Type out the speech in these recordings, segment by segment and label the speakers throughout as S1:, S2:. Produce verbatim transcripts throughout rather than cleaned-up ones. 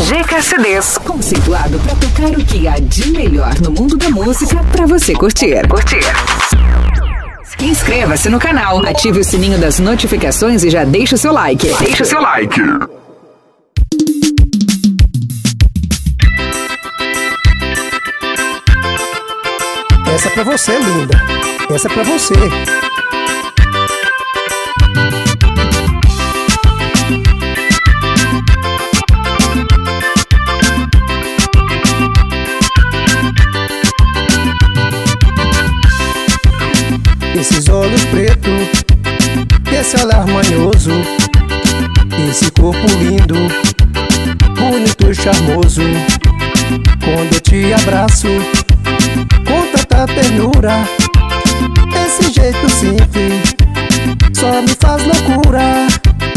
S1: G K C Ds, conceituado para tocar o que há de melhor no mundo da música para você curtir. Curtir. Inscreva-se no canal, ative o sininho das notificações e já deixa o seu like. Deixa o seu like.
S2: Essa é pra você, linda. Essa é pra você. Esses olhos pretos, esse olhar manhoso, esse corpo lindo, bonito e charmoso. Quando eu te abraço com tanta ternura, esse jeito simples só me faz loucura.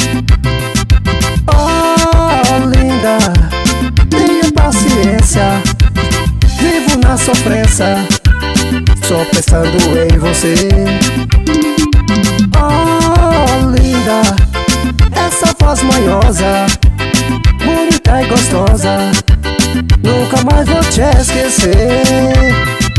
S2: Oh, linda, tenha paciência, vivo na sofrência, só pensando em você. Oh, linda, essa voz manhosa, bonita e gostosa, nunca mais vou te esquecer.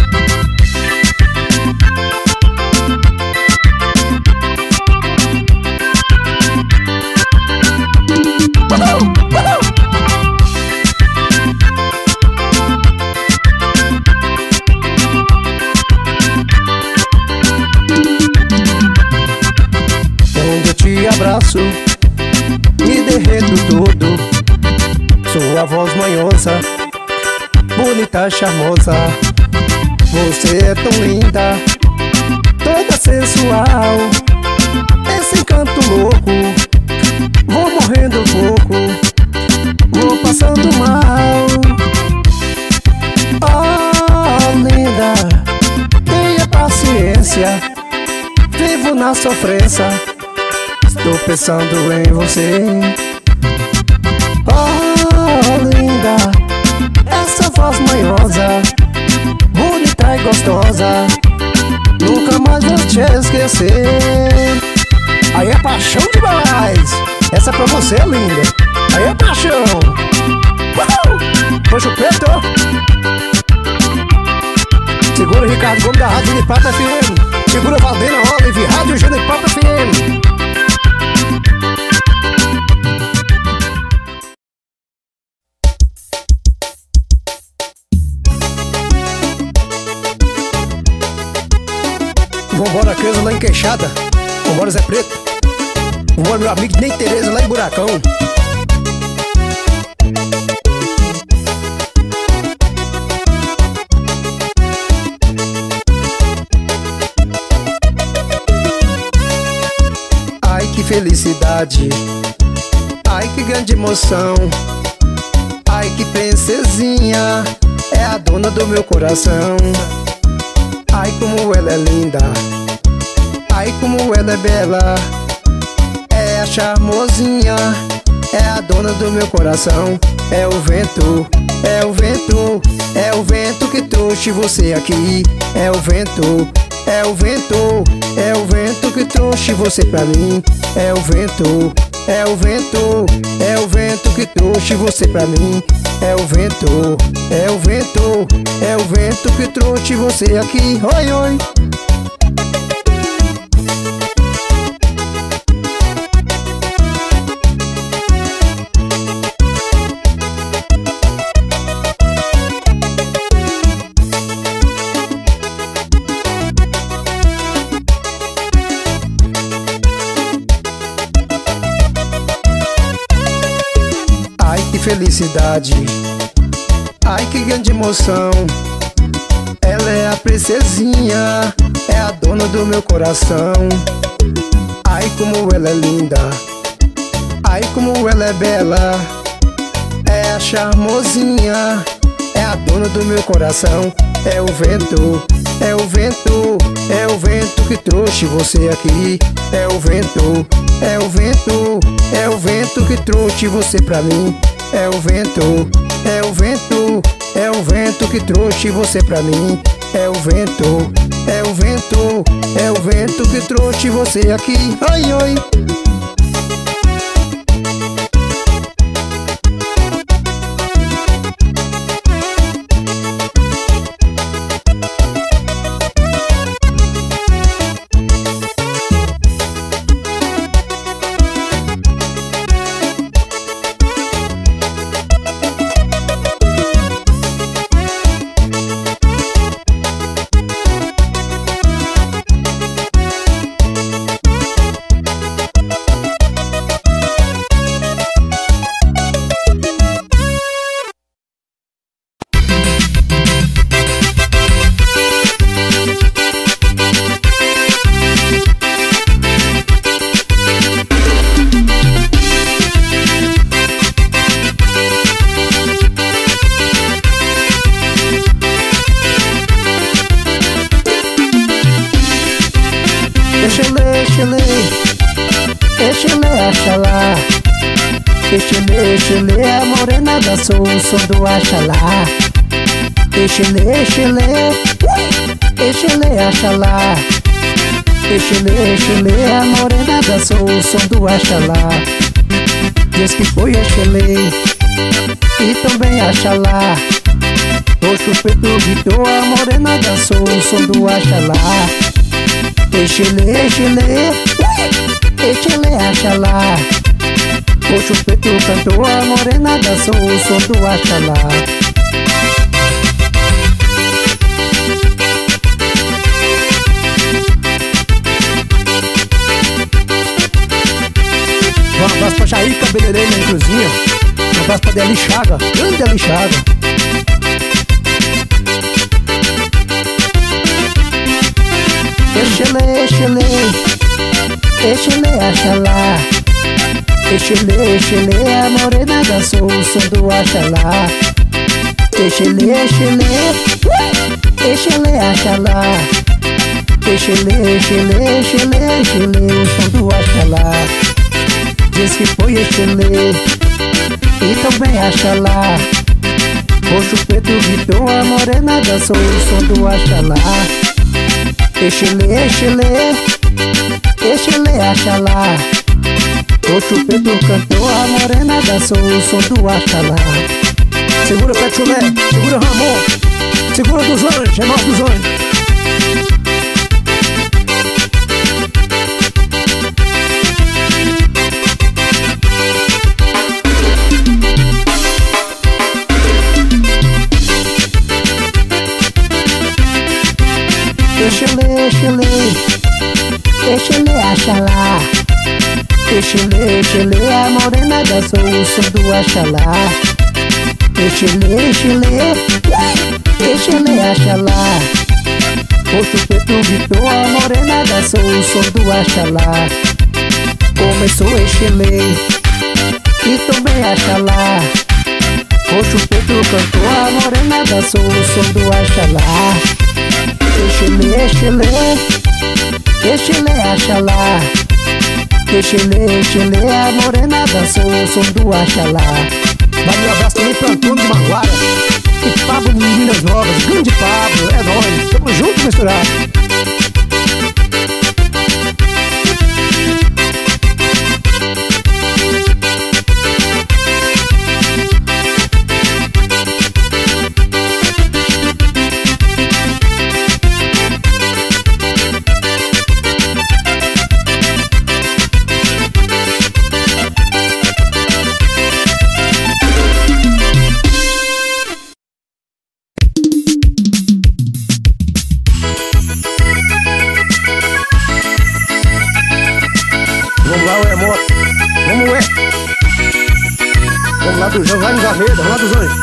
S2: Quando eu te abraço, me derreto todo. Sua voz manhosa, bonita, charmosa, você é tão linda, toda sensual. Esse encanto louco, vou morrendo pouco, vou passando mal. Oh, linda, tenha paciência, vivo na sofrência, estou pensando em você. Oh, linda, essa voz manhosa, bonita e gostosa, nunca mais vou te esquecer. Aí é paixão demais, essa é pra você, linda. Aí é paixão. Uhul! Poxa o preto. Segura o Ricardo Gomes da Rádio Genipapo F M. Segura o Valdena Olive, Rádio Genipapo F M. Vambora, Creuza lá em Queixada. Vambora, Zé Preto. Vambora, meu amigo Nem Tereza lá em Buracão. Ai, que felicidade. Ai, que grande emoção. Ai, que princesinha, é a dona do meu coração. Ai, como ela é linda, ai, como ela é bela, é a charmosinha, é a dona do meu coração. É o vento, é o vento, é o vento que trouxe você aqui. É o vento, é o vento, é o vento que trouxe você pra mim. É o vento, é o vento, é o vento que trouxe você pra mim. É o vento, é o vento, é o vento que trouxe você aqui. Oi, oi. Ai, que felicidade, ai, que grande emoção. Ela é a princesinha, é a dona do meu coração. Ai, como ela é linda, ai, como ela é bela, é a charmosinha, é a dona do meu coração. É o vento, é o vento, é o vento que trouxe você aqui. É o vento, é o vento, é o vento que trouxe você pra mim. É o vento, é o vento, é o vento que trouxe você pra mim. É o vento, é o vento, é o vento que trouxe você aqui. Oi, oi. Exelê, a morena dançou o som do Axalá. Exelê, exelê, exelê, Axalá. Exelê, exelê, a morena dançou o som do Axalá. Diz que foi Exelê e também Axalá. O Chupeta gritou, a morena dançou o som do Axalá. Exelê, exelê, exelê, Axalá. O Chupeta cantou, a morena dançou o som do Axalá. Um abraço pra Jair Cabeleireiro na Cruzinha. Um abraço pra Deli Chaga, grande Deli Chaga. Exelê, exelê, exelê, Axalá. Exelê, exelê, a morena dançou o som do Axalá. Exelê, exelê, exelê, Axalá. Exelê, exelê, exelê, exelê, o som do Axalá. Diz que foi Exelê e também Axalá. O Chupeta gritou, a morena dançou o som do Axalá. Exelê, exelê, exelê, Axalá. O Chupeta cantou, a morena dançou o som do Axalá. Segura Pé Chulé, segura Ramon, segura dos anjos, é nós dos anjos. Exelê, exelê, exelê, Axalá. Exelê, exelê, a morena dançou o som do Axalá. Exelê, exelê, exelê, Axalá. O Chupeta gritou, a morena dançou o som do Axalá. Começou Exelê e também Axalá. O Chupeta cantou, a morena dançou o som do Axalá. Exelê, exelê, exelê, Axalá. Exelê, exelê, a morena dançou o som do Axalá. Valeu, um abraço também pra Antônio de Maguara e Pablo de Minas Novas. Grande Pablo, é nóis, tamo junto, misturado. Vamos lá do João, lá em Gameda, vamos lá dos anjos.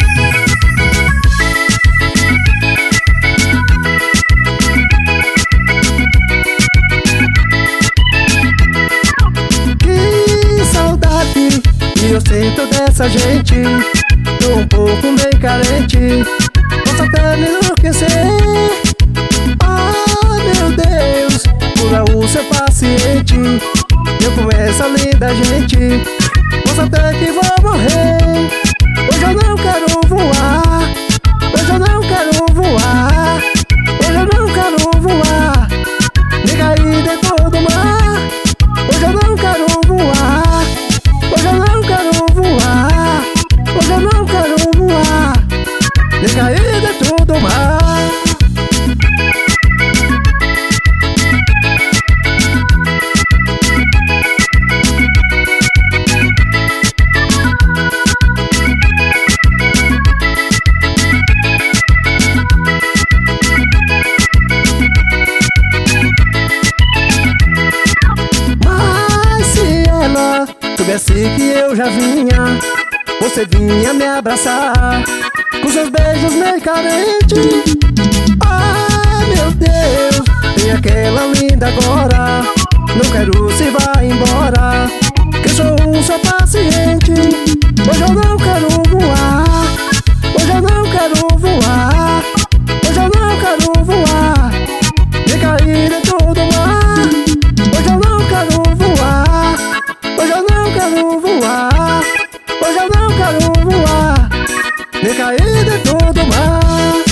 S2: Que saudade que eu sinto dessa gente. Tô um pouco meio carente, posso até me enlouquecer. Ah, meu Deus, cura o seu paciente. Eu com essa linda gente, posso até que vou morrer. Hoje eu não quero voar, hoje eu não quero voar, hoje eu não quero voar, nem cair dentro do mar. Hoje eu não quero voar, hoje eu não quero voar, hoje eu não quero voar, nem cair dentro do mar. Soubesse que eu já vinha, você vinha me abraçar com seus beijos meio carente. Ah, meu Deus, tem aquela linda agora. Não quero se vá embora, que eu sou um seu paciente. Hoje eu não quero voar, hoje eu não quero voar, hoje eu não quero voar, nem cair dentro do mar. Hoje eu não quero voar, hoje eu não quero voar, hoje me caí dentro do mar.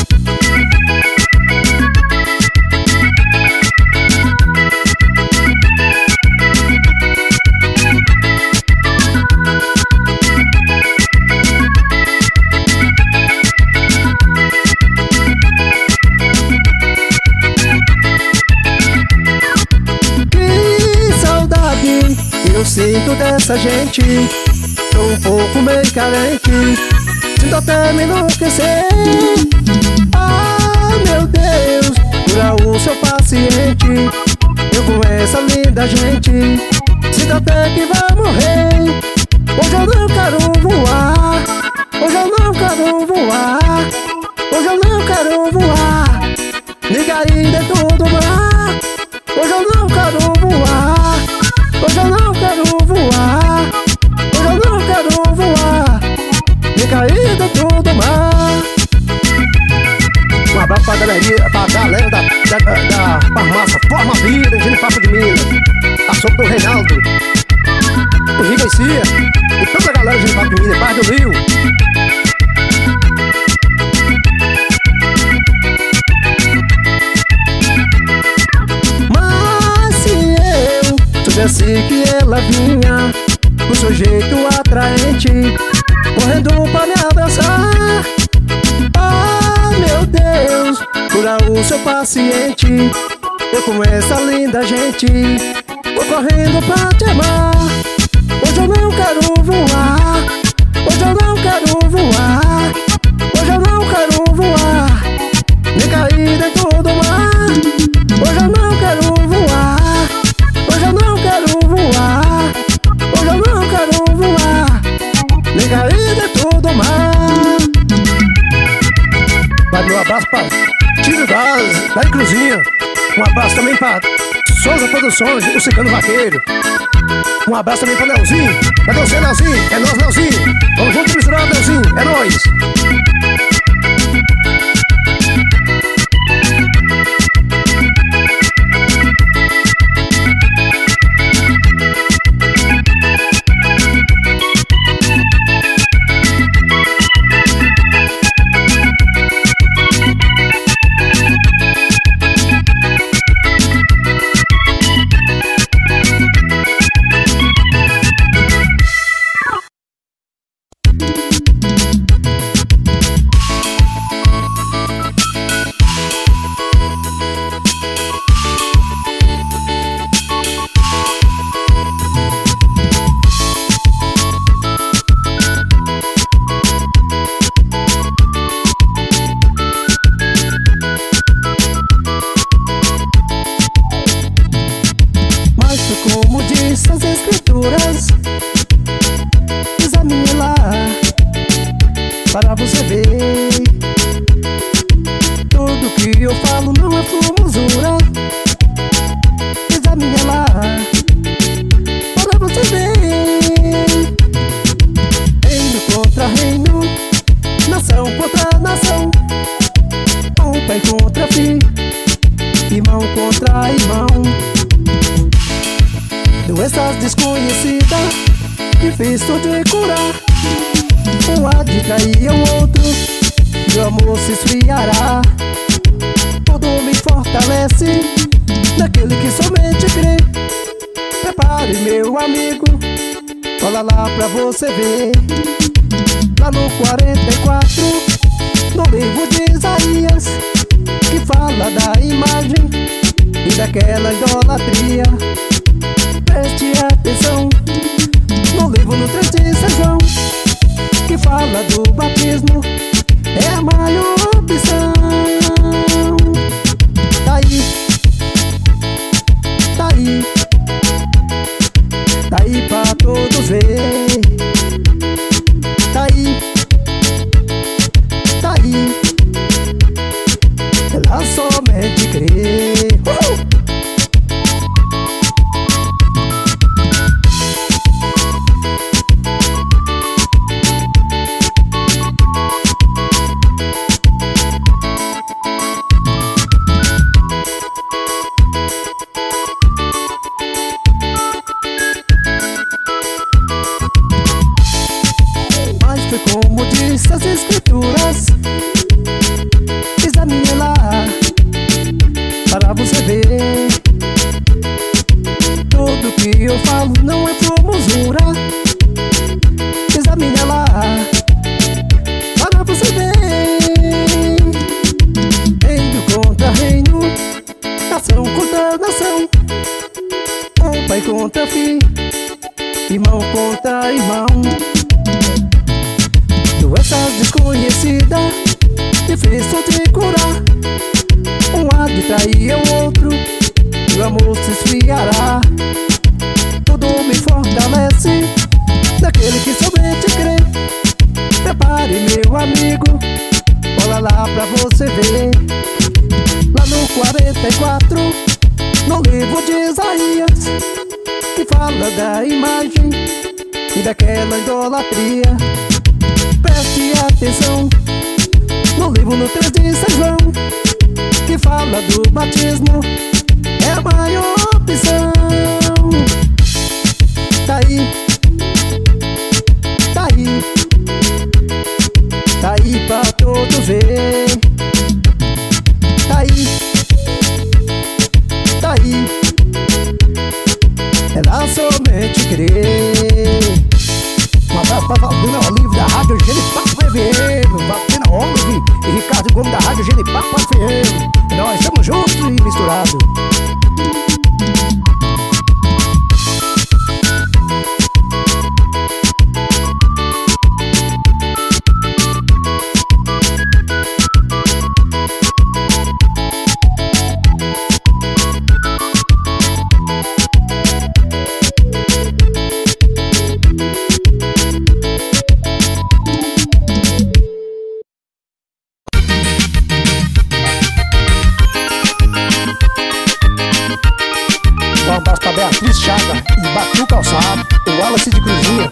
S2: Eu sinto dessa gente, tô um pouco meio carente, sinto até me enlouquecer. Ah, meu Deus, cura o seu paciente. Eu com essa linda gente, sinto até que vai morrer. Hoje eu não quero voar, hoje eu não quero voar, hoje eu não quero voar. Liga aí dentro do mar, hoje eu não quero voar, hoje eu não quero voar, hoje eu não quero voar. Me caí dentro do mar. Um abraço pra galera, pra galera da, da, da, da farmácia Forma Vida, em Genipapo de Minas. A sopa do Reinaldo, o Rivencia e toda a galera de Genipapo de Minas, Bar do Rio. Soubesse que ela vinha com seu jeito atraente, correndo pra me abraçar. Ah, meu Deus, cura o seu paciente. Eu com essa linda gente, vou correndo pra te amar. Hoje eu não quero voar, hoje eu não quero voar, hoje eu não quero voar. Me caí dentro do mar, hoje eu não quero voar, hoje eu não quero voar, hoje eu não quero voar. Me caí dentro do mar. Vai meu abraço pra Tiro Gás, da Inclusinha. Um abraço também pra Souza Produções, o Cicano Vaqueiro. Um abraço também pra Leozinho. Cadê você, Leozinho? É nós, Leozinho. Vamos junto misturar, Leozinho. É nóis. Examine lá, para você ver. Tudo que eu falo não é formosura. Examine lá, para você ver. Reino contra reino, nação contra nação, um pai contra filho, irmão contra irmão. Doenças desconhecidas, difícil de curar. Um há de trair o outro, meu amor se esfriará. Tudo me fortalece, naquele que somente crê. Prepare meu amigo, olha lá pra você ver. Lá no quarenta e quatro, no livro de Isaías, que fala da imagem e daquela idolatria. Preste atenção no livro no três de São João, que fala do batismo, é a maior opção. Tá aí, tá aí, tá aí pra todos ver. Tá aí, tá aí, ela somente crê. uh! essas escrituras, examine lá, para você ver. Tudo que eu falo não é formosura. Examine lá, para você ver. Reino contra reino, nação contra nação, um pai contra filho, irmão contra irmão. Doenças desconhecidas, difícil de curar. Um há de trair o outro, e o amor se esfriará. Tudo me fortalece, daquele que somente crê. Prepare, meu amigo, olha lá pra você ver. Lá no quarenta e quatro, no livro de Isaías, que fala da imagem e daquela idolatria. Preste atenção no livro no três de São João, que fala do batismo, é a maior opção. Tá aí, tá aí, tá aí pra todos ver. Tá aí, tá aí, ela somente crer. Um abraço pra Valdina Olive da Rádio Genipapo Ferreiro, Valdina Olive e Ricardo Gomes da Rádio Genipapo Ferreiro. Nós estamos juntos e misturados. Beatriz Chaga e Batu Calçado, o Wallace de Cruzinha.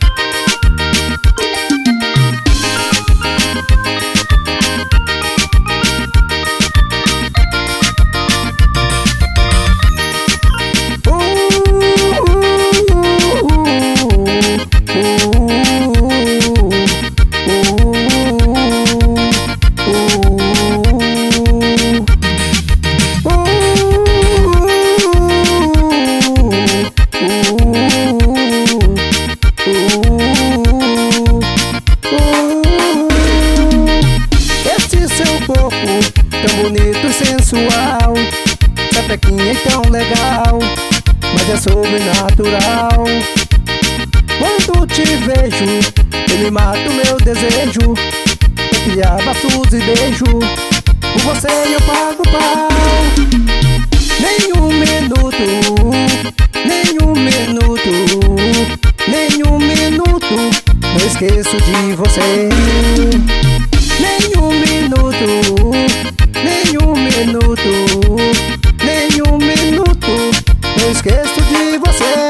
S2: Sensual, sapequinha é tão legal, mas é sobrenatural. Quando te vejo, ele mata o meu desejo. Eu criava abraços e beijo, por você eu pago pau. Nem um minuto, nem um minuto, nem um minuto, não esqueço de você. Nem um minuto, nem um minuto, nem um minuto, não esqueço de você.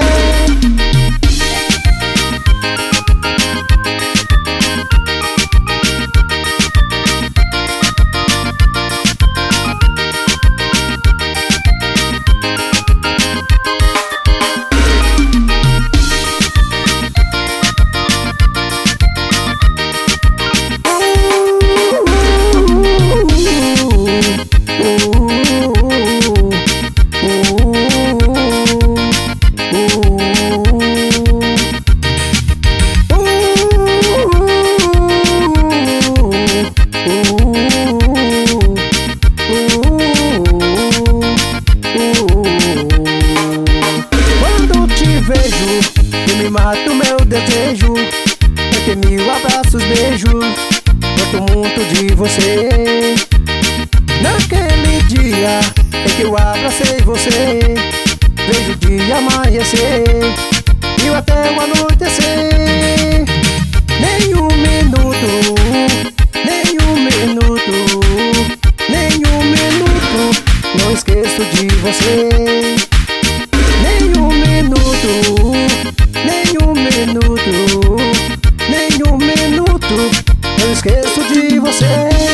S2: Mato meu desejo, eu ter mil abraços, beijos, gosto muito de você. Naquele dia em que eu abracei você, vejo o dia amanhecer e até o anoitecer. Nem um minuto, nem um minuto, nem um minuto, não esqueço de você. Nem um minuto, nem um minuto, nem um minuto, eu esqueço de você.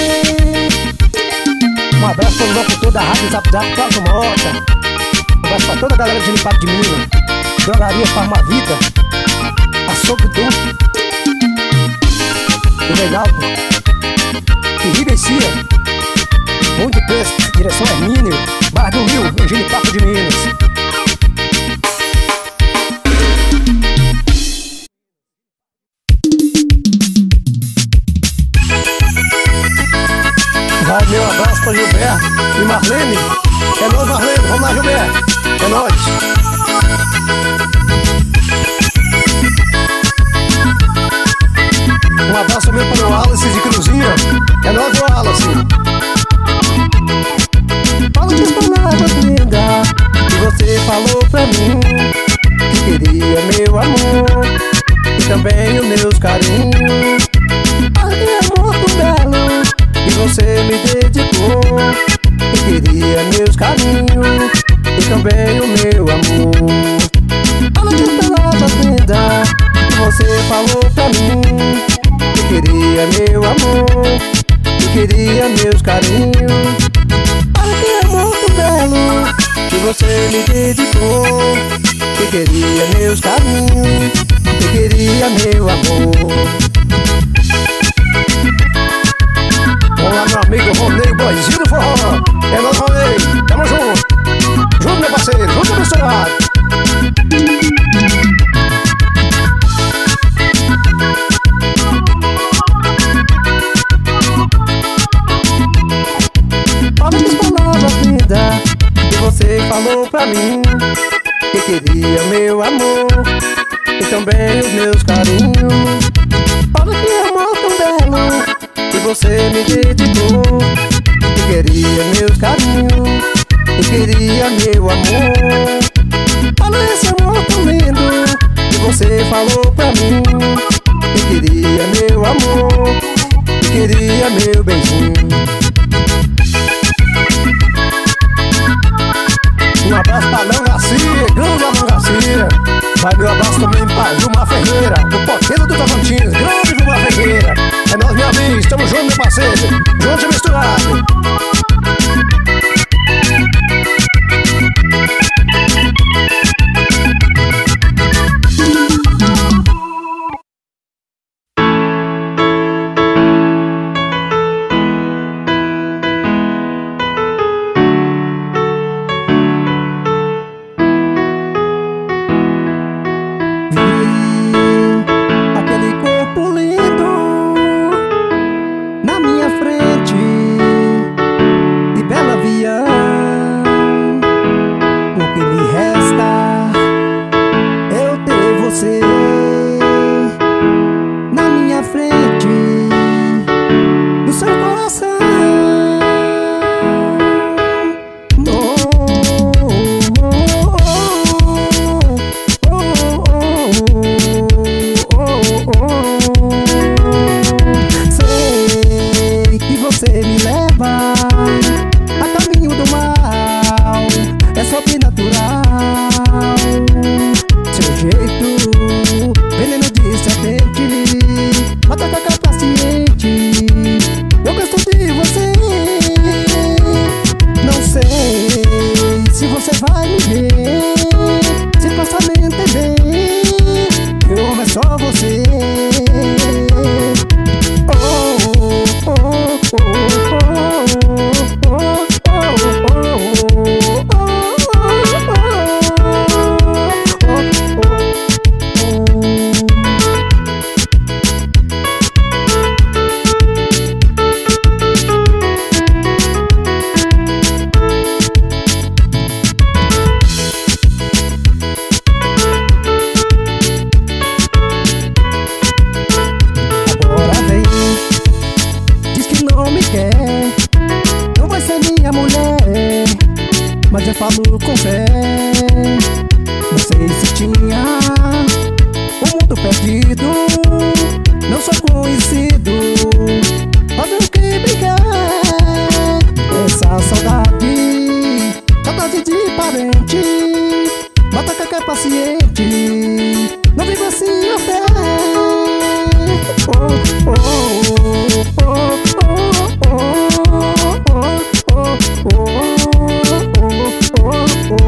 S2: Um abraço para o locutor da Rádio Zap Zap, Cláudio Mota. Um abraço para toda a galera de Genipapo de Minas, Drogaria Farmavita, Açougue Du, do Reinaldo, Irriga e Cia, Monte Pesca, direção Hermínio, Barra do Rio, no Genipapo de Minas. Vai meu abraço pra Gilberto e Marlene. É nóis, Marlene, vamos lá, Gilberto. É nóis. Um abraço também para o Wallace de Cruzinha. É nóis, meu Wallace. Fala de palavras lindas que você falou pra mim, que queria meu amor e também os meus carinhos. Aquele amor tão belo que você me dedicou, que queria meus carinhos e também o meu amor. Fala de palavras lindas que você falou pra mim, que queria meu amor, que queria meus carinhos. Aquele amor tão belo que você me dedicou, que queria meus carinhos, que queria meu amor. Vamos lá, meu amigo Ronei, boizinho do forró. É nóis, Ronei, tamo junto. Junto, meu parceiro, junto, misturado. Fala das palavras lindas que você falou pra mim, que queria meu amor e também os meus carinhos. Fala que amor tão belo que você me dedicou, que queria meus carinhos, que queria meu amor. Fala esse amor tão lindo que você falou pra mim, que queria meu amor, que queria meu benzinho. Um abraço pra Alain Garcia, grande Alain Garcia. Vai meu abraço também pra Vilmar Ferreira, do Poteiro do Tocantins, grande Vilmar Ferreira. É nós, meu amigo, estamos juntos, meu parceiro, juntos e misturados. Oh,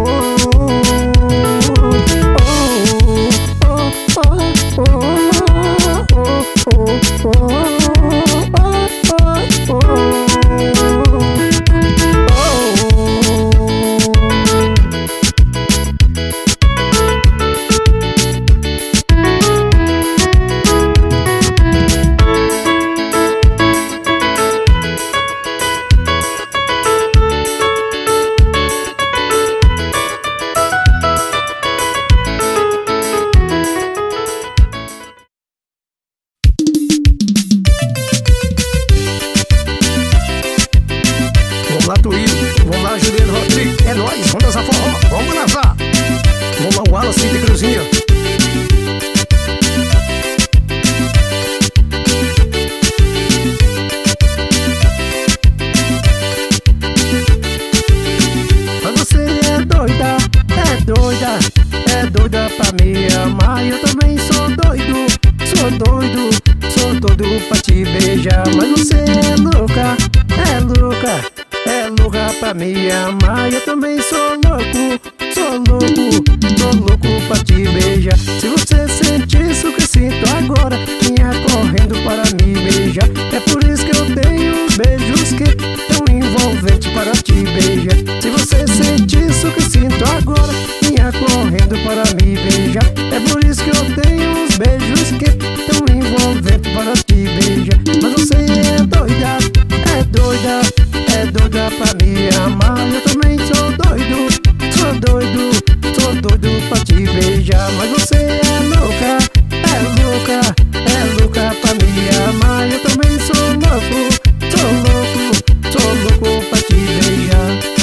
S2: você é louca, é louca, é louca pra me amar. Eu também sou louco, sou louco, sou louco pra te beijar. Se você sente isso que sinto agora, vinha correndo para me beijar. É por isso que eu tenho os beijos que tão envolventes para te beijar. Se você sente isso que sinto agora, vinha correndo para me beijar. É por isso que eu tenho os beijos que tão envolventes para te beijar. Mas você é doida, é doida, é doida pra me amar. Eu também sou doido, sou doido, sou doido pra te beijar. Mas você é louca, é louca, é louca pra me amar. Eu também sou louco, sou louco, sou louco pra te beijar.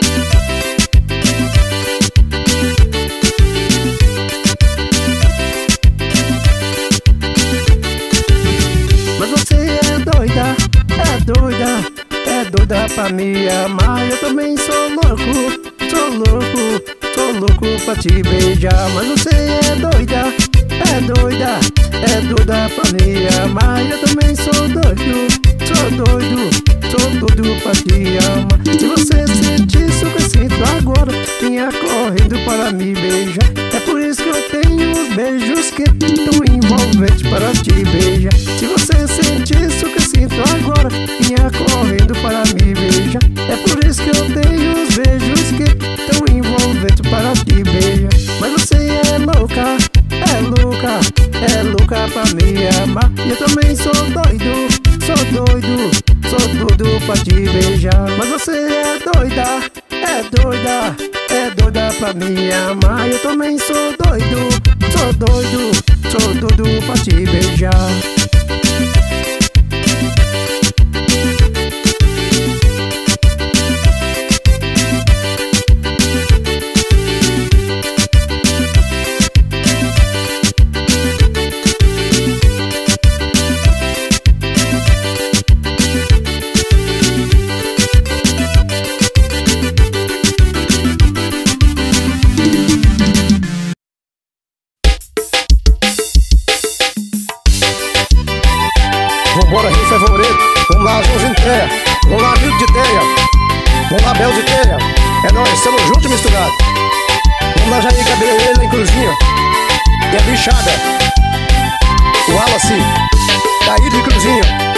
S2: Mas você é doida, é doida, é doida pra me amar. Eu também sou louco, sou louco, sou louco pra te beijar. Mas você é doida, é doida, é doida pra me amar. Eu também sou doido, sou doido, sou doido pra te amar. Se você sente isso que eu sinto agora, vinha correndo para me beijar. É por isso que eu tenho os beijos que tão envolventes para te beijar. Se você sente isso que eu sinto agora, vinha correndo para me beijar. É por isso que eu tenho os beijos que tão envolventes para te beijar. Mas você é louca, é louca, é louca pra me amar. Eu também sou doido, sou doido, sou doido pra te beijar. Mas você é doida, é doida, é doida pra me amar. Eu também sou doido, sou doido, sou doido pra te beijar.
S3: Vambora, Rio Favorito, vamos lá, Joãozinho de Teia, vamos lá, Milton de Teia, vamos lá, Bel de Teia, é nóis, estamos juntos e misturados. Vamos lá, Jair Cabeleira em Cruzinha, e a bichada, o Wallace, daí de Cruzinha.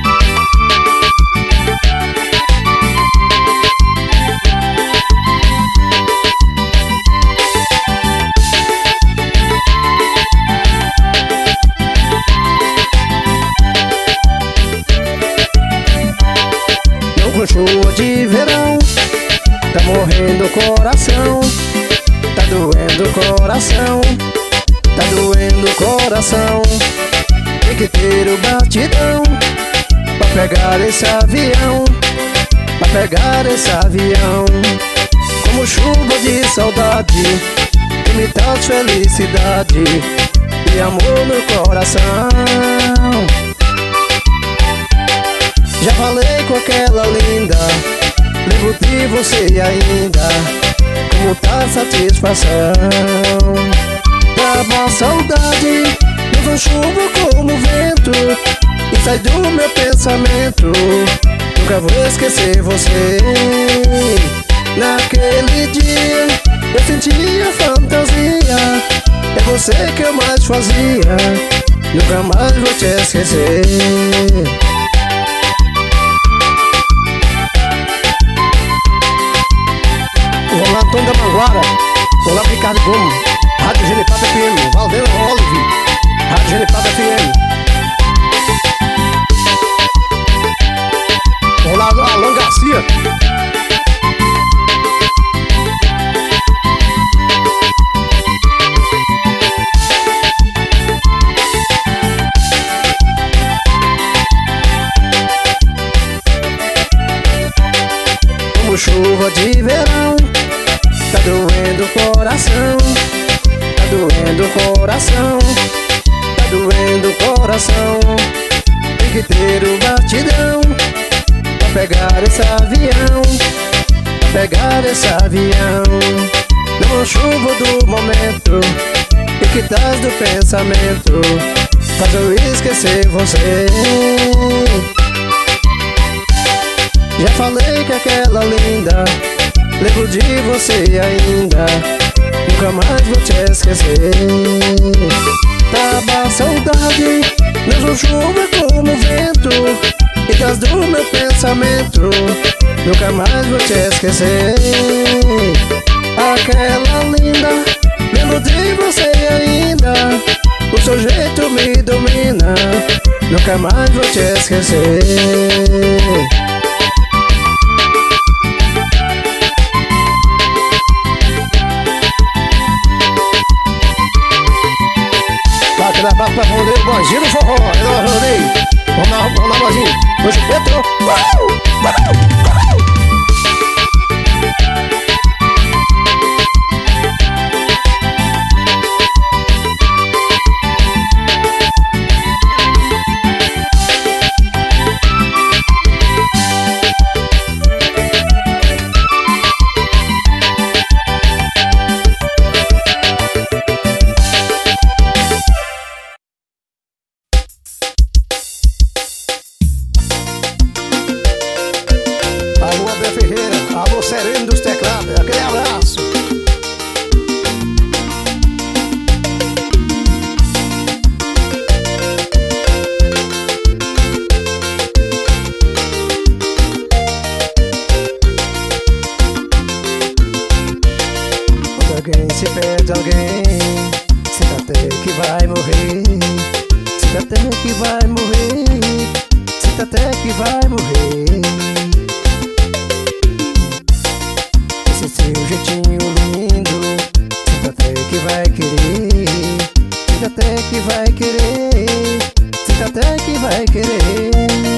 S2: Com chuva de verão, tá morrendo o coração, tá doendo o coração, tá doendo o coração. Tem que ter o batidão pra pegar esse avião, pra pegar esse avião. Como chuva de saudade, que me traz felicidade e amor no coração. Já falei com aquela linda, lembro de você ainda, como tá a satisfação. Dava saudade, leva chuva como vento, e sai do meu pensamento. Nunca vou esquecer você. Naquele dia eu sentia fantasia, é você que eu mais fazia, nunca mais vou te esquecer.
S3: Vamos lá, Tom da Manguara, vamos lá, Ricardo Gomes, Rádio Genipapo F M, Valdeira Olive, Rádio Genipapo F M. Vamos lá, Alan Garcia.
S2: Como chuva de verão, tá doendo o coração, tá doendo o coração, tá doendo o coração. Tem que ter o batidão pra pegar esse avião, pra pegar esse avião. Não chuva do momento, e que traz do pensamento, faz eu esquecer você. aquela linda. Lembro de você ainda, nunca mais vou te esquecer. Tava a saudade, mesmo chuva como vento, e traz do meu pensamento, nunca mais vou te esquecer. Aquela linda, lembro de você ainda, o seu jeito me domina, nunca mais vou te esquecer.
S3: Aquele abraço pra Rodeio, Banzinho do Forró. É nóis, Rodeio. Vamos lá, vamos lá, Banzinho. Hoje o Petro. Uau, uau, uau. Sereno dos teclados, aquele abraço.
S2: Quando alguém se perde alguém, sinta até que vai morrer, sinta até que vai morrer, sinta até que vai morrer. Seu jeitinho lindo, sinta até que vai querer, sinta até que vai querer, sinta até que vai querer.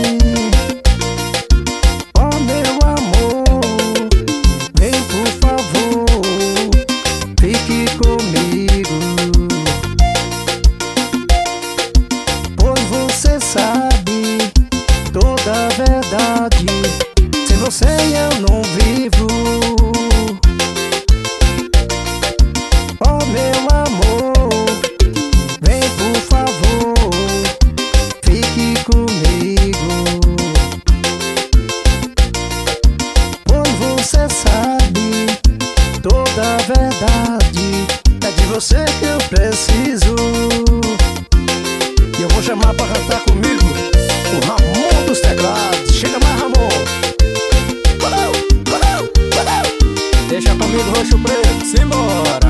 S2: Oh meu amor, vem por favor, fique comigo, pois você sabe toda a verdade, sem você eu não vivo. Você que eu preciso, e eu vou chamar pra cantar comigo o Ramon dos teclados. Chega mais, Ramon. Valeu, valeu, valeu.
S4: Deixa comigo, Roxo Preto, simbora.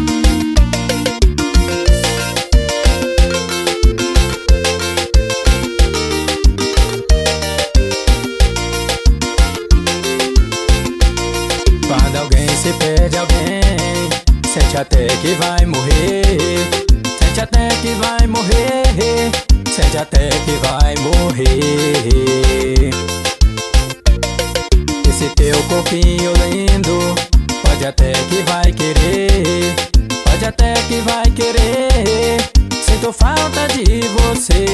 S4: Quando alguém se perde alguém, sente até que vai morrer, sente até que vai morrer, sente até que vai morrer. Esse teu corpinho lindo, pode até que vai querer, pode até que vai querer, sinto falta de você.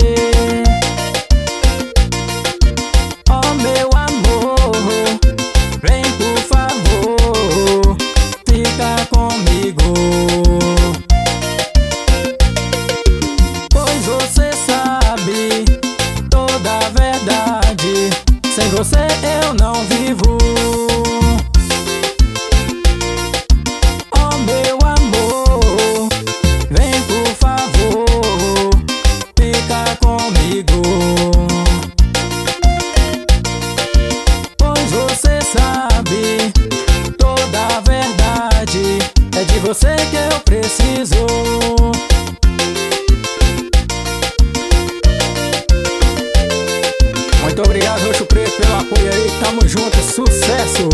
S4: Oh meu amor, vem por favor, fica comigo, pois você sabe toda a verdade, sem você eu não vivo. Oh meu amor, vem por favor, fica comigo, pois você sabe toda a verdade, é de você que eu preciso. Muito obrigado, Roxo Preto, pelo apoio aí, tamo junto, sucesso!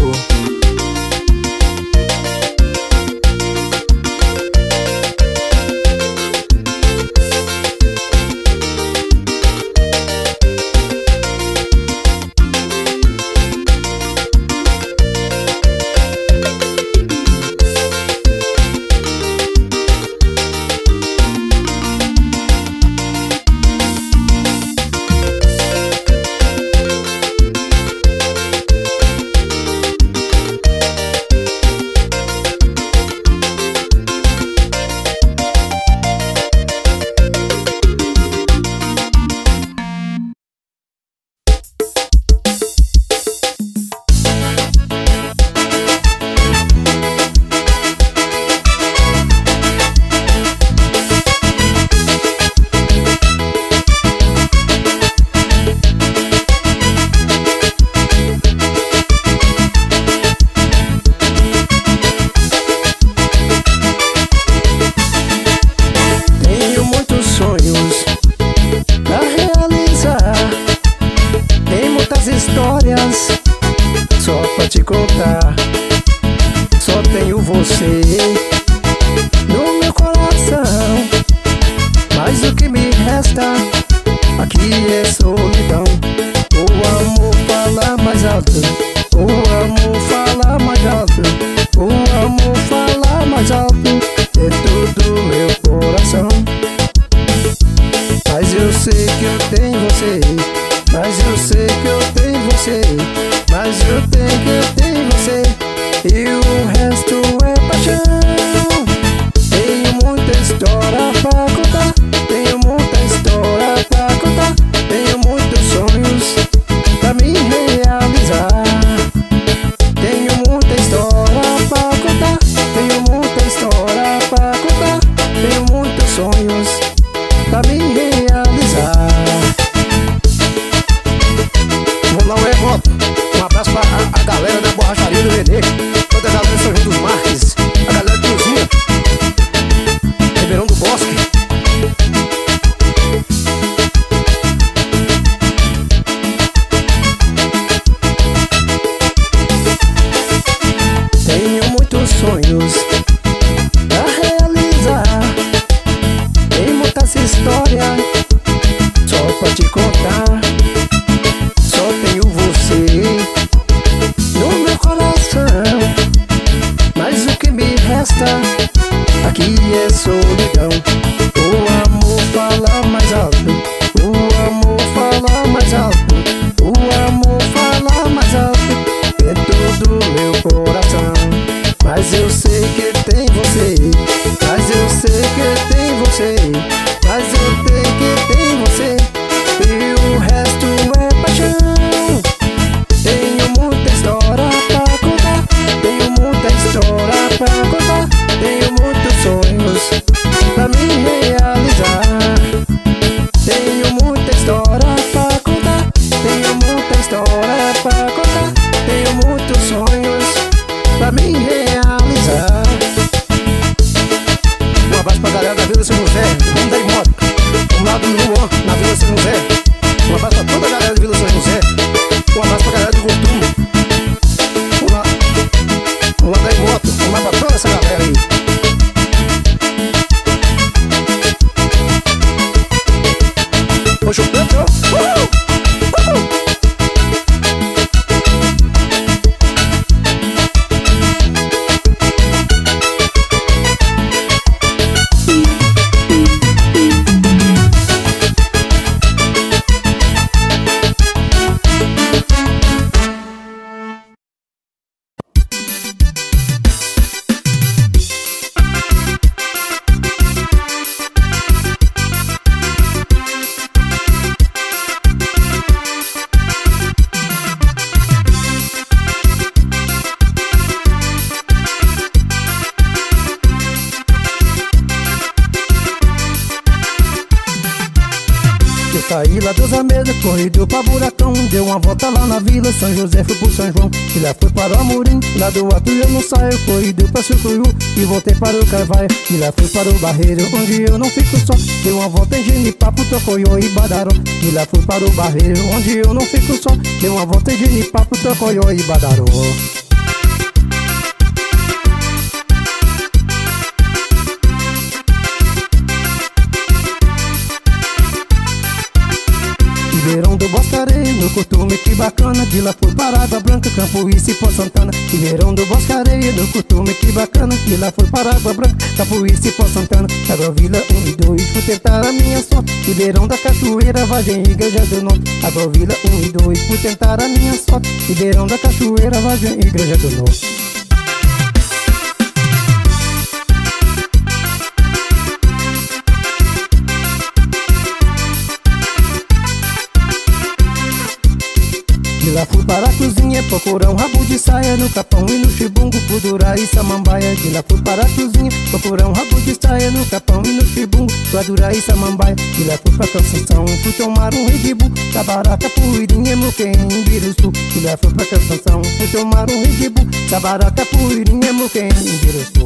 S2: muitas histórias só pra te contar. Só tenho você no meu coração, mas o que me resta aqui é solidão. O amor fala mais alto, o amor fala mais alto, o amor fala mais alto dentro do meu coração. Mas eu sei que eu tenho você, mas eu sei que eu tenho você, mas eu tenho que eu tenho você, e o resto é paixão. Tenho muita história pra contar, tenho muita história pra contar, tenho muitos sonhos pra me realizar. Tenho muita história pra contar, tenho muita história pra contar, tenho muitos sonhos pra me realizar.
S3: Vamos lá, o Evoto. Um abraço pra a, a galera da borracharia do Renê, toda a galera de São João dos Marques, a galera de Cruzinha, Ribeirão do Bosque.
S2: Tenho muitos sonhos pra realizar, tem muitas histórias só pra te contar. Só tenho você no meu coração, mas o que me resta aqui é solidão. O amor fala mais alto, o amor fala mais alto, o amor fala mais alto dentro do meu coração. Mas eu sei que tem você, mas eu sei que tem você, mas eu sei que tem você, e o resto é paixão. Tenho muita história pra contar, tenho muita história pra contar, tenho muitos sonhos pra me realizar. Tenho muita história pra contar, tenho muita história pra contar, tenho muitos sonhos pra me realizar.
S3: Um abraço pra galera da Vila São José, vamos dar em moto, vamos lá do Luan, na Vila São José. Um abraço pra toda a galera da Vila São José. Um abraço pra galera do Cotume. Vamos lá, vamos lá dar em moto, vamos lá pra toda essa galera aí. Poxa, o preto, uhul, uhul.
S2: Saí lá dos Amedas, corrido pra Buracão, deu uma volta lá na Vila São José, fui pro São João, e lá fui para o Amorim, lá do Alto eu não saio, corrido pra Sucuru, e voltei para o Carvalho, e lá fui para o Barreiro, onde eu não fico só, deu uma volta em Genipapo, Tocoió e Badaró, e lá fui para o Barreiro, onde eu não fico só, deu uma volta em Genipapo, Tocoió e Badaró. Ribeirão do Boscareio, no Cotume, que bacana. De lá fui para Água Branca, Campo e Cipó Santana. Ribeirão do Boscareio, no Cotume, que bacana. De lá fui para Água Branca, Campo e Cipó Santana. Agrovila um e dois, fui tentar a minha sorte. Ribeirão da Cachoeira, Vargem, Igreja do Norte. Agrovila um e dois, fui tentar a minha sorte. Ribeirão da Cachoeira, Vargem, Igreja do Norte. De lá fui para a cozinha, procurar um rabo de saia no Capão e no Chibungo, Gudurá e Samambaia. De lá fui para a cozinha, procurar um rabo de saia no Capão e no Chibungo, Gudurá e Samambaia. De lá fui para a Canção, fui tomar um Red Bull, Sabaraca, Puirinha, Moquém, Biruçu. De lá fui para a Canção, fui tomar um Red Bull, Sabaraca, Puirinha, Moquém, Biruçu.